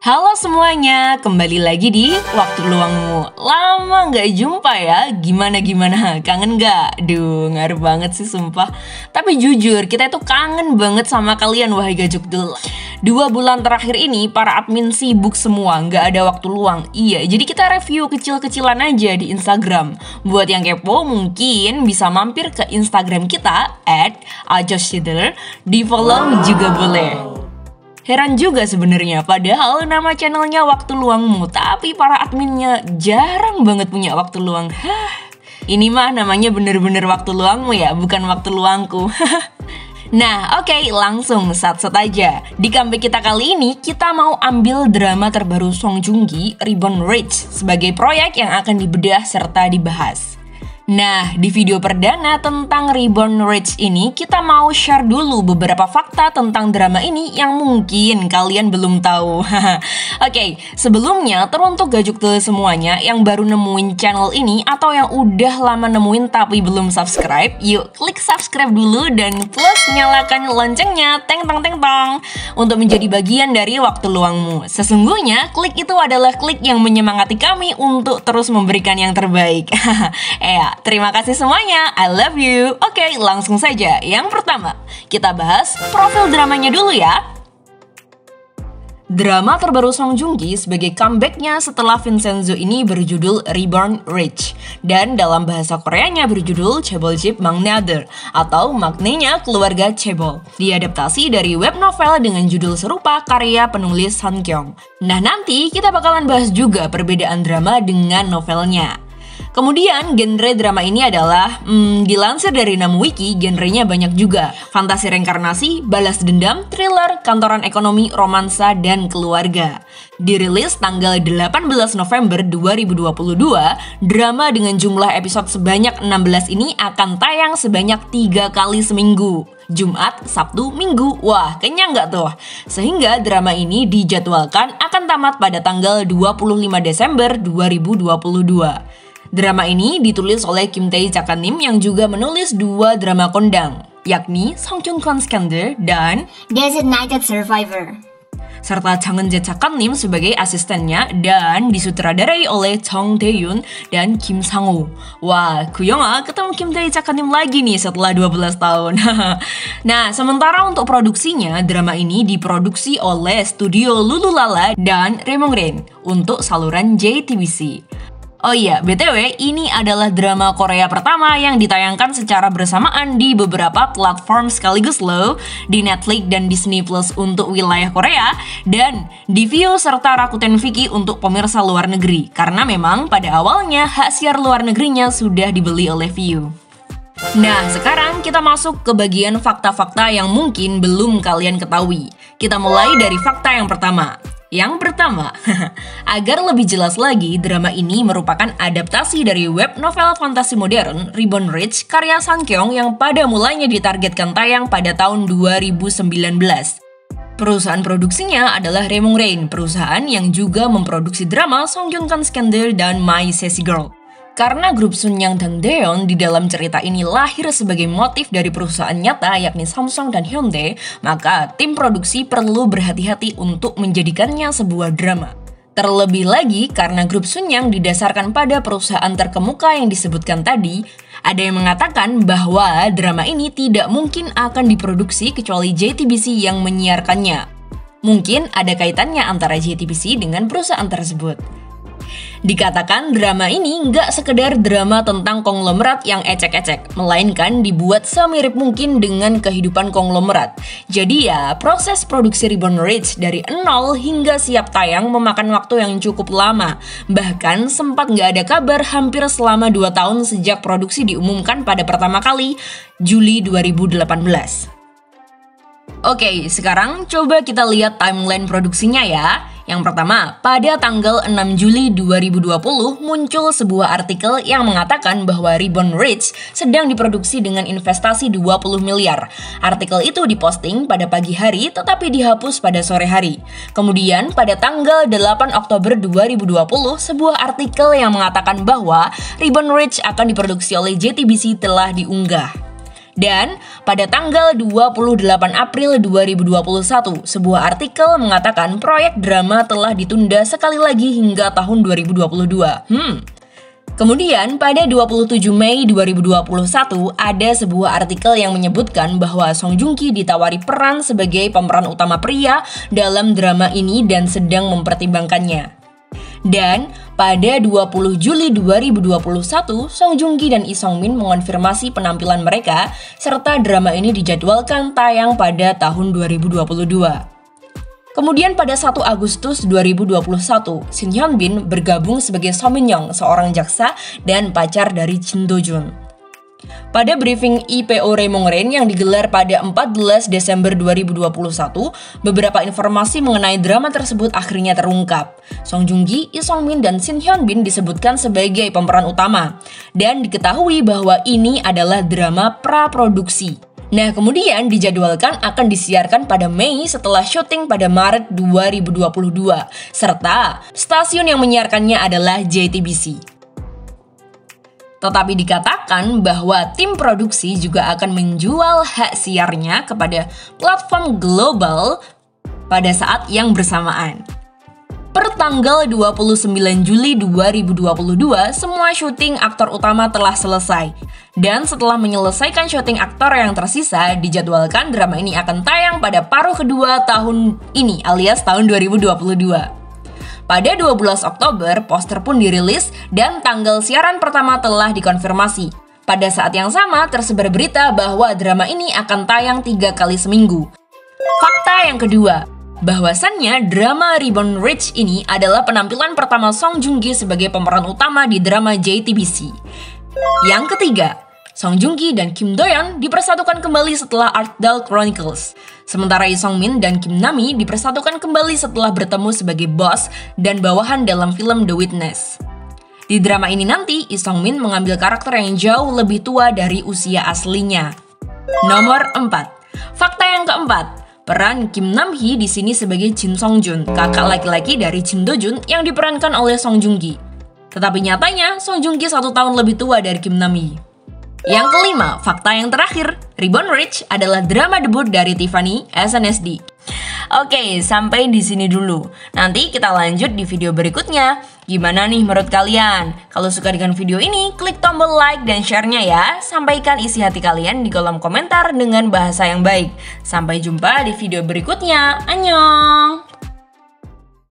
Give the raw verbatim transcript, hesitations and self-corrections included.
Halo semuanya, kembali lagi di Waktu Luangmu. Lama nggak jumpa ya, gimana-gimana? Kangen nggak? Duh, ngaruh banget sih sumpah. Tapi jujur, kita itu kangen banget sama kalian, wahai Gajukdul. Dua bulan terakhir ini, para admin sibuk semua, nggak ada waktu luang. Iya, jadi kita review kecil-kecilan aja di Instagram. Buat yang kepo, mungkin bisa mampir ke Instagram kita, at ajoshidler, di follow juga boleh. Heran juga sebenarnya, padahal nama channelnya Waktu Luangmu, tapi para adminnya jarang banget punya waktu luang. Hah, ini mah namanya bener-bener waktu luangmu ya, bukan waktu luangku. Nah, oke, okay, langsung sat-sat aja. Di comeback kita kali ini, kita mau ambil drama terbaru Song Joong Ki, Reborn Rich, sebagai proyek yang akan dibedah serta dibahas. Nah, di video perdana tentang Reborn Rich ini, kita mau share dulu beberapa fakta tentang drama ini yang mungkin kalian belum tahu. Oke, okay, sebelumnya teruntuk Gajukdul semuanya yang baru nemuin channel ini atau yang udah lama nemuin tapi belum subscribe, yuk klik subscribe dulu dan plus nyalakan loncengnya, teng teng teng tong, untuk menjadi bagian dari Waktu Luangmu. Sesungguhnya, klik itu adalah klik yang menyemangati kami untuk terus memberikan yang terbaik. Eh, terima kasih semuanya, I love you. Oke, langsung saja. Yang pertama, kita bahas profil dramanya dulu ya. Drama terbaru Song Joong Ki sebagai comebacknya setelah Vincenzo ini berjudul Reborn Rich, dan dalam bahasa Koreanya berjudul Chaeboljip Maknader atau maknanya keluarga Chaebol. Diadaptasi dari web novel dengan judul serupa karya penulis Han Kyung. Nah, nanti kita bakalan bahas juga perbedaan drama dengan novelnya. Kemudian genre drama ini adalah, hmm, dilansir dari Namwiki, genrenya banyak juga. Fantasi reinkarnasi, balas dendam, thriller, kantoran ekonomi, romansa, dan keluarga. Dirilis tanggal delapan belas November dua ribu dua puluh dua, drama dengan jumlah episode sebanyak enam belas ini akan tayang sebanyak tiga kali seminggu. Jumat, Sabtu, Minggu. Wah, kenyang nggak tuh? Sehingga drama ini dijadwalkan akan tamat pada tanggal dua puluh lima Desember dua ribu dua puluh dua. Drama ini ditulis oleh Kim Tae-jakanim yang juga menulis dua drama kondang, yakni Songkyung-kon Scandal dan Designated Survivor, serta Jang Eun-jae-jakanim sebagai asistennya dan disutradarai oleh Jung Tae-yoon dan Kim Sang-woo. Wah, Kuyonga ketemu Kim Tae-jakanim lagi nih setelah dua belas tahun. Nah, sementara untuk produksinya, drama ini diproduksi oleh studio Lululala dan Remong-rain untuk saluran J T B C. Oh iya, B T W, ini adalah drama Korea pertama yang ditayangkan secara bersamaan di beberapa platform sekaligus loh, di Netflix dan Disney Plus untuk wilayah Korea, dan di Viu serta Rakuten Viki untuk pemirsa luar negeri, karena memang pada awalnya hak siar luar negerinya sudah dibeli oleh Viu. Nah, sekarang kita masuk ke bagian fakta-fakta yang mungkin belum kalian ketahui. Kita mulai dari fakta yang pertama. Yang pertama, agar lebih jelas lagi, drama ini merupakan adaptasi dari web novel fantasi modern Reborn Rich karya Sang Kyung yang pada mulanya ditargetkan tayang pada tahun dua ribu sembilan belas. Perusahaan produksinya adalah Remong-rain, perusahaan yang juga memproduksi drama Songkyung-kon Scandal dan My Sassy Girl. Karena grup Sunyang dan Daeon di dalam cerita ini lahir sebagai motif dari perusahaan nyata yakni Samsung dan Hyundai, maka tim produksi perlu berhati-hati untuk menjadikannya sebuah drama. Terlebih lagi karena grup Sunyang didasarkan pada perusahaan terkemuka yang disebutkan tadi, ada yang mengatakan bahwa drama ini tidak mungkin akan diproduksi kecuali J T B C yang menyiarkannya. Mungkin ada kaitannya antara J T B C dengan perusahaan tersebut. Dikatakan drama ini nggak sekedar drama tentang konglomerat yang ecek-ecek, melainkan dibuat semirip mungkin dengan kehidupan konglomerat. Jadi ya, proses produksi Reborn Rich dari nol hingga siap tayang memakan waktu yang cukup lama. Bahkan sempat nggak ada kabar hampir selama dua tahun sejak produksi diumumkan pada pertama kali, Juli dua ribu delapan belas. Oke, sekarang coba kita lihat timeline produksinya ya. Yang pertama, pada tanggal enam Juli dua ribu dua puluh muncul sebuah artikel yang mengatakan bahwa Reborn Rich sedang diproduksi dengan investasi dua puluh miliar. Artikel itu diposting pada pagi hari tetapi dihapus pada sore hari. Kemudian pada tanggal delapan Oktober dua ribu dua puluh, sebuah artikel yang mengatakan bahwa Reborn Rich akan diproduksi oleh J T B C telah diunggah. Dan pada tanggal dua puluh delapan April dua ribu dua puluh satu, sebuah artikel mengatakan proyek drama telah ditunda sekali lagi hingga tahun dua ribu dua puluh dua. Hmm. Kemudian pada dua puluh tujuh Mei dua ribu dua puluh satu ada sebuah artikel yang menyebutkan bahwa Song Joong Ki ditawari peran sebagai pemeran utama pria dalam drama ini dan sedang mempertimbangkannya. Dan pada dua puluh Juli dua ribu dua puluh satu, Song Joong Ki dan Lee Sung Min mengonfirmasi penampilan mereka serta drama ini dijadwalkan tayang pada tahun dua ribu dua puluh dua. Kemudian pada satu Agustus dua ribu dua puluh satu, Shin Hyun Bin bergabung sebagai So Min Young, seorang jaksa dan pacar dari Jin Do Jun. Pada briefing I P O Raymond Rain yang digelar pada empat belas Desember dua ribu dua puluh satu, beberapa informasi mengenai drama tersebut akhirnya terungkap. Song Joong Ki, Lee Sung Min, dan Shin Hyun Bin disebutkan sebagai pemeran utama. Dan diketahui bahwa ini adalah drama praproduksi. Nah, kemudian dijadwalkan akan disiarkan pada Mei setelah syuting pada Maret dua ribu dua puluh dua. Serta stasiun yang menyiarkannya adalah J T B C. Tetapi dikatakan bahwa tim produksi juga akan menjual hak siarnya kepada platform global pada saat yang bersamaan. Per tanggal dua puluh sembilan Juli dua ribu dua puluh dua, semua syuting aktor utama telah selesai. Dan setelah menyelesaikan syuting aktor yang tersisa, dijadwalkan drama ini akan tayang pada paruh kedua tahun ini alias tahun dua ribu dua puluh dua. Pada dua belas Oktober, poster pun dirilis dan tanggal siaran pertama telah dikonfirmasi. Pada saat yang sama, tersebar berita bahwa drama ini akan tayang tiga kali seminggu. Fakta yang kedua, bahwasannya drama Reborn Rich ini adalah penampilan pertama Song Joong Ki sebagai pemeran utama di drama J T B C. Yang ketiga, Song Joong Ki dan Kim Do Yeon dipersatukan kembali setelah Art Doll Chronicles. Sementara Lee Sung Min dan Kim Nami dipersatukan kembali setelah bertemu sebagai bos dan bawahan dalam film The Witness. Di drama ini nanti, Lee Sung Min mengambil karakter yang jauh lebih tua dari usia aslinya. Nomor empat. Fakta yang keempat. Peran Kim Nam Hee di sini sebagai Jin Song Jun, kakak laki-laki dari Jin Do Jun yang diperankan oleh Song Joong Ki. Tetapi nyatanya, Song Joong Ki satu tahun lebih tua dari Kim Nam Hee. Yang kelima, fakta yang terakhir, Reborn Rich adalah drama debut dari Tiffany S N S D. Oke, sampai di sini dulu. Nanti kita lanjut di video berikutnya. Gimana nih menurut kalian? Kalau suka dengan video ini, klik tombol like dan share-nya ya. Sampaikan isi hati kalian di kolom komentar dengan bahasa yang baik. Sampai jumpa di video berikutnya. Annyeong!